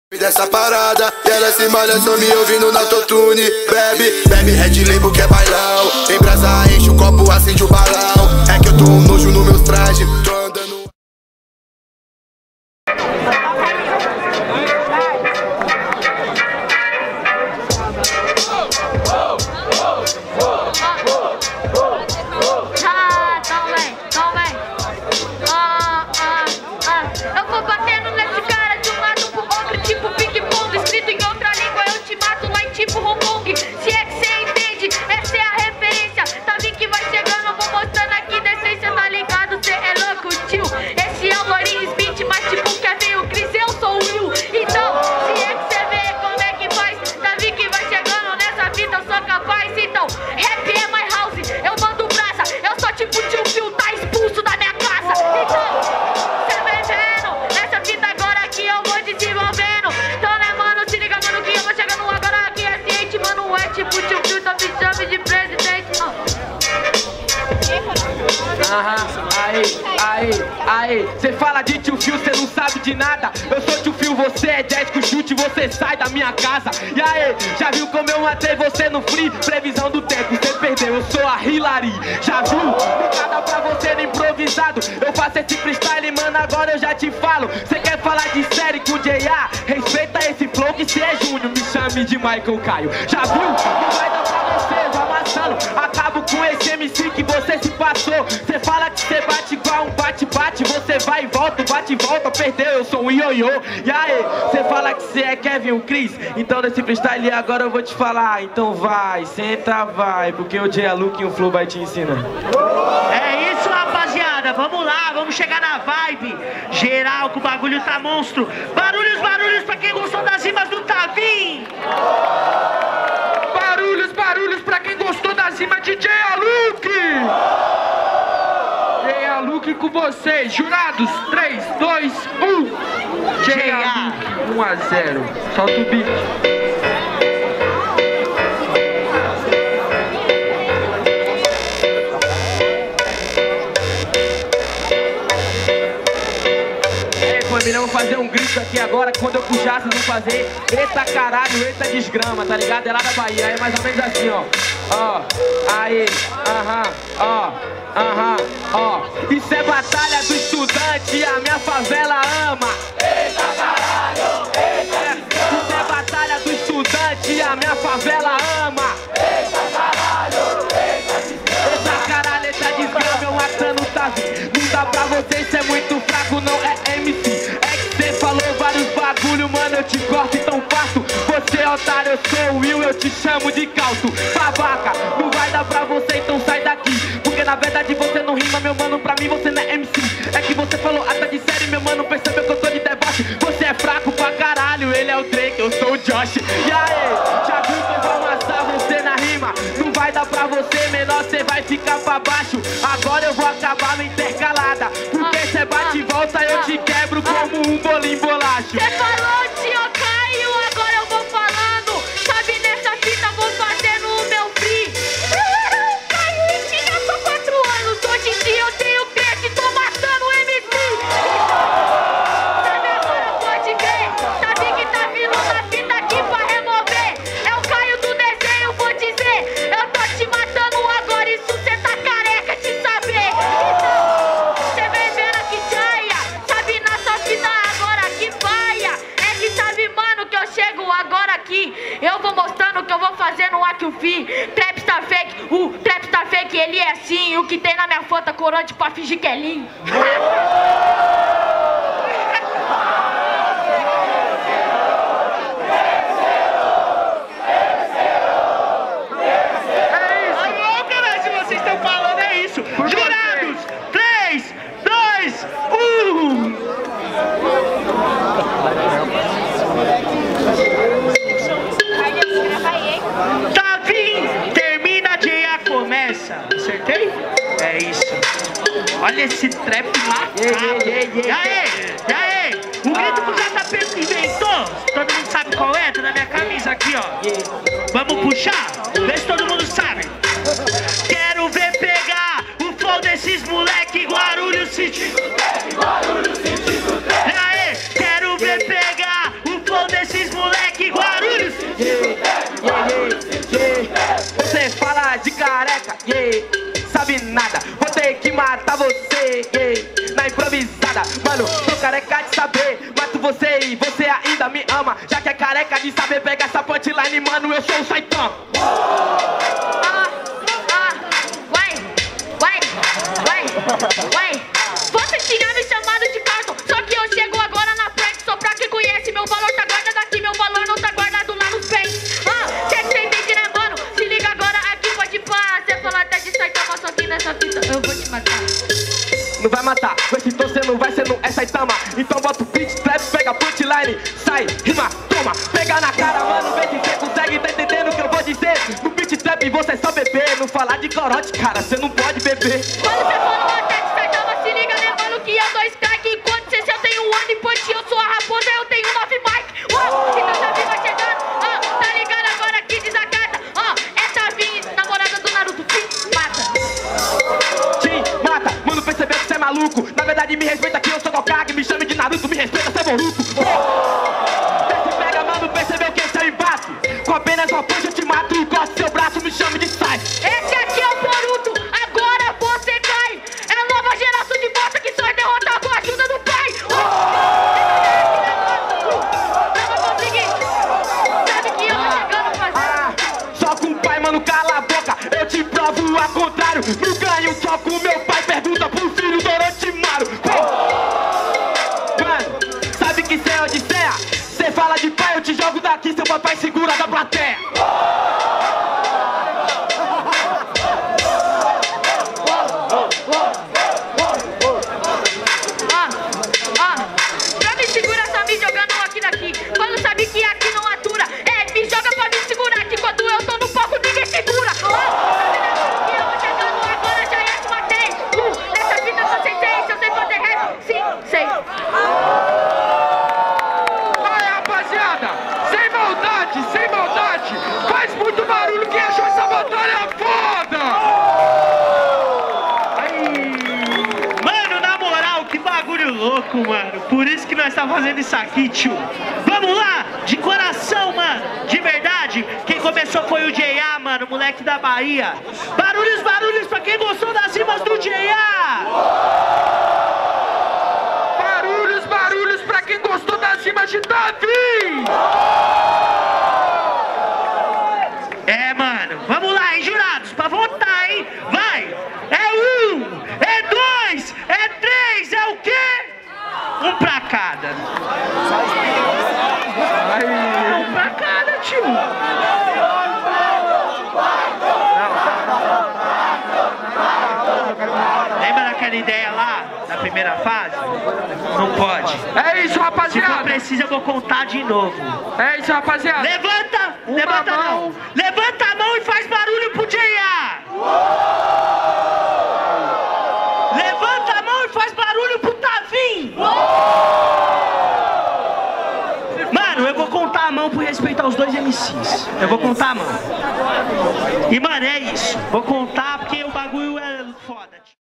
Dessa parada, e ela se malha só me ouvindo na autotune. Bebe Red Label que é bailão. Em brasa enche o copo, acende o balão. É que eu tô um nojo no meus trajes. Tô andando. Eu vou batendo nesse cara de um lado pro outro, tipo ping-pong. Escrito em outra língua, eu te mato lá em tipo Hong Kong. Se é que cê entende, essa é a referência. Tá vendo que vai chegando, eu vou mostrando aqui decência, tá ligado? Cê é louco, tio. Esse é o Lorin Smith, mas tipo Kevin o Chris, eu sou o Will. Então, se é que cê vê como é que faz, tá vendo que vai chegando nessa vida, eu sou capaz. Então, rap é my house, eu mando brasa. Eu sou tipo tio Phil, tá expulso da minha casa. Então, de presidente. Aí, cê fala de tio Phil, cê não sabe de nada. Eu sou tio Phil, você é Jazz com chute, você sai da minha casa. E aí, já viu como eu matei você no free? Previsão do tempo, cê perdeu, eu sou a Hillary. Já viu? Nada pra você no improvisado. Eu faço esse freestyle, mano, agora eu já te falo. Cê quer falar de série com J.A? Respeita esse flow que cê é Júnior, me chame de Michael Caio. Já viu? Não vai dar pra você, eu amassando. Acabo com esse MC que você se passou. Cê fala que cê bate igual um bate-bate. Você vai e volta, bate e volta, perdeu, eu sou um ioiô. E aí, cê fala que cê é Kevin o Chris. Então nesse freestyle agora eu vou te falar. Então vai, senta, vai, porque o J.A. Luke e o Flow vai te ensinar. É isso, rapaziada, vamos lá, vamos chegar na vibe geral, que o bagulho tá monstro. Barulhos, barulhos pra quem gostou das rimas do Tavim. Barulhos, barulhos pra quem gostou das rimas de J.A. Luke. J.A. Luke com vocês, jurados, 3, 2, 1. J.A. Luke, 1 a 0. Solta o beat. Eu vou fazer um grito aqui agora, que quando eu puxar vocês vão fazer eita caralho, eita desgrama, tá ligado? É lá da Bahia, é mais ou menos assim, ó. Ó, aí, ó. Isso é batalha do estudante e a minha favela ama. Eita caralho, eita. Isso é batalha do estudante e a minha favela ama. Eita caralho, eita. Eita caralho, eita desgrama, eu matando tá vindo. Não dá pra você, isso é muito fraco, não é MC. Falou vários bagulho, mano, eu te corto então faço. Você é otário, eu sou o Will, eu te chamo de calço. Babaca, não vai dar pra você, então sai daqui. Porque na verdade você não rima, meu mano, pra mim você não é MC. É que você falou até de série, meu mano, percebeu que eu tô de deboche. Você é fraco pra caralho, ele é o Drake, eu sou o Josh. E aí, já viu que eu vou amassar você na rima? Não vai dar pra você, menor, você vai ficar pra baixo. Agora eu vou acabar no intercalada. Porque cê bate e volta, eu te quebro como um bolinho bolacho. Cê falou, tio Caio, agora eu vou falando. Sabe, nessa fita vou fazendo o meu free. Caio tinha só 4 anos, hoje em dia eu tenho 13 e tô matando o MC. Sabe, agora pode ver, sabe que tá vindo na fita aqui pra remover. É o Caio do desenho, vou dizer. Eu tô te matando agora, isso cê tá careca de saber. Então, cê vem vendo que jaia, sabe, na sua fita agora que paia. É que sabe, mano, que eu chego agora aqui. Eu vou mostrando o que eu vou fazer no Aquilfi. Trapstar fake, o Trapstar fake, ele é assim. O que tem na minha foto, corante pra fingir que é lindo. Jurados, 3, 2, 1. Tavim, termina, J.A. começa. Acertei? É isso. Olha esse trap macabro. E aí? O grito que o JP inventou, todo mundo sabe qual é? Tá na minha camisa aqui, ó. Vamos puxar? Vê se todo mundo sabe. Quero ver pegar o flow desses moleque, Guarulhos sentindo trap, Guarulhos sentindo trap. E aí, quero ver pegar o flow desses Você fala de careca, sabe nada. Vou ter que matar você, na improvisada. Mano, tô careca de saber, mato você e você ainda me ama. Já que é careca de saber, pega essa punchline, mano, eu sou o Saitama. Vai. Você tinha me chamado de Carson, só que eu chego agora na frente. Só pra quem conhece, meu valor tá guardado aqui, meu valor não tá guardado lá nos pés. Quer que você entende, né, mano? Se liga agora aqui, pode pá. Você fala até de Saitama, só que nessa fita eu vou te matar. Não vai matar, com esse tom cê não vai, cê não é Saitama. Então bota o beat, trap, pega punchline, sai, rima, toma. Pega na cara, mano, vê se cê consegue, tá entendendo o que eu vou dizer. No beat trap você é só beber, não falar de corote, cara, cê não pode beber. Quando você falou até de Saitama, se liga, né, mano, que eu dou strike. Enquanto cê, se eu tenho um ano e punch, eu sou a raposa, eu tenho 9 bike. Então tá viva chegando, tá ligado agora aqui, desacata. Essa vinha, namorada do Naruto, mata. Mata, mano, percebeu que cê é maluco. Na verdade me respeita que eu sou Hokage, me chame de Naruto, me respeita, cê é Boruto. Desce pega, mano, percebeu que esse é o embate. Com apenas uma punch eu te mato e corto seu braço, me chame de Sai. Esse aqui é o Boruto, agora você cai. É a nova geração de bosta que só é derrotar com a ajuda do pai. Não vou conseguir. Sabe que eu tô chegando fazendo. Só com o pai, mano, cala a boca. Eu te provo ao contrário. Não ganho só com meu pai, pergunta pro filho do Orochimaru. Mano, sabe que cê é Odisseia? Cê fala de pai, eu te jogo daqui, seu papai segura da plateia. Pra me segurar, só me jogando aqui daqui. Quando sabe que aqui não atura, me joga pra me segurar. Que quando eu tô no palco, ninguém segura. Que eu vou chegando agora, já te matei. Nessa vida eu sei, se eu sei fazer rap. Sim, sei. Vai, rapaziada, sem maldade, faz muito barulho quem achou essa batalha foda! Mano, na moral, que bagulho louco, mano. Por isso que nós tá fazendo isso aqui, tio. Vamos lá, de coração, mano. De verdade, quem começou foi o J.A., mano, moleque da Bahia. Barulhos pra quem gostou das rimas do J.A. Barulhos pra quem gostou das rimas de Davi! Mano, vamos lá, hein, jurados, pra votar, hein? Vai! É 1, é 2, é 3, é o quê? Um pra cada. Um pra cada, tio. Lembra daquela ideia lá, da primeira fase? Não pode. É isso, rapaziada! Se for preciso, eu vou contar de novo. É isso, rapaziada! Levanta a mão e faz barulho pro J.A. Levanta a mão e faz barulho pro Tavim. Mano, eu vou contar a mão por respeito aos dois MCs. Eu vou contar a mão. E, mano, é isso. Vou contar